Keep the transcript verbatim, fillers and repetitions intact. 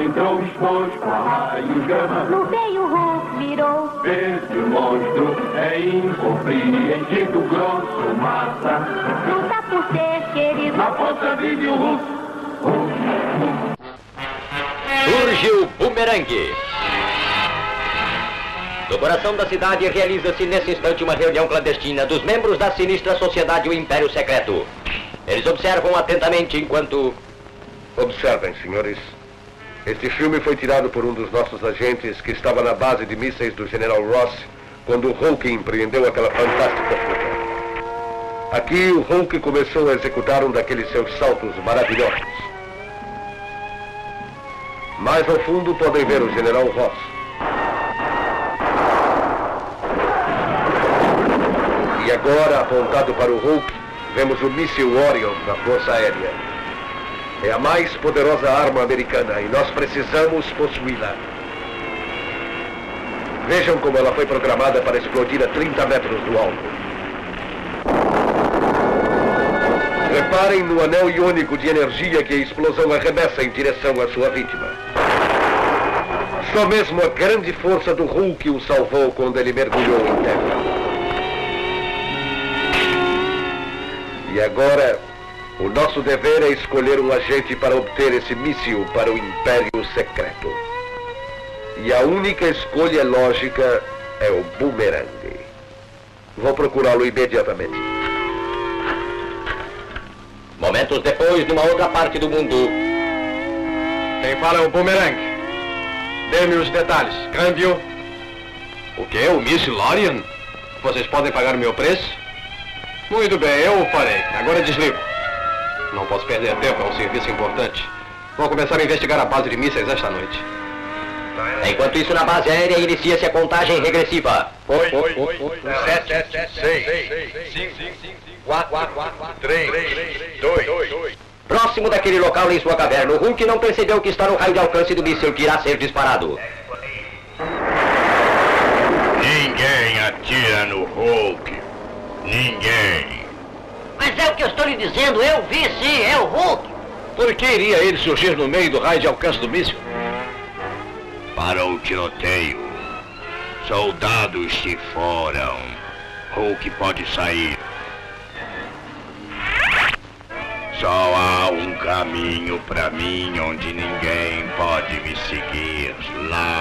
entrou, expôs com raios gama. No meio o Hulk virou. Vê-se o monstro é incompreendido, grosso, massa. Luta por ser querido. Na força vive o Hulk. Surge o bumerangue. No coração da cidade realiza-se nesse instante uma reunião clandestina dos membros da sinistra sociedade O Império Secreto. Eles observam atentamente enquanto... Observem, senhores. Este filme foi tirado por um dos nossos agentes que estava na base de mísseis do general Ross quando o Hulk empreendeu aquela fantástica fuga. Aqui o Hulk começou a executar um daqueles seus saltos maravilhosos. Mais ao fundo podem ver o general Ross. E agora, apontado para o Hulk, vemos o míssil Orion da Força Aérea. É a mais poderosa arma americana e nós precisamos possuí-la. Vejam como ela foi programada para explodir a trinta metros do alto. Reparem no anel iônico de energia que a explosão arremessa em direção à sua vítima. Só mesmo a grande força do Hulk o salvou quando ele mergulhou em terra. E agora, o nosso dever é escolher um agente para obter esse míssil para o Império Secreto. E a única escolha lógica é o bumerangue. Vou procurá-lo imediatamente. Momentos depois, numa outra parte do mundo... Quem fala é o bumerangue. Dê-me os detalhes. Câmbio. O quê? O míssil Orion? Vocês podem pagar o meu preço? Muito bem, eu o farei. Agora desligo. Não posso perder tempo, é um serviço importante. Vou começar a investigar a base de mísseis esta noite. Enquanto isso, na base aérea, inicia-se a contagem regressiva. Oi, oi, oi, sete, seis, cinco, quatro, três, dois. Próximo daquele local em sua caverna, o Hulk não percebeu que está no raio de alcance do míssil que irá ser disparado. Ninguém atira no Hulk. Ninguém. Mas é o que eu estou lhe dizendo, eu vi sim, é o Hulk. Por que iria ele surgir no meio do raio de alcance do míssil? Para o tiroteio. Soldados se foram. Hulk pode sair. Só há um caminho para mim onde ninguém pode me seguir. Lá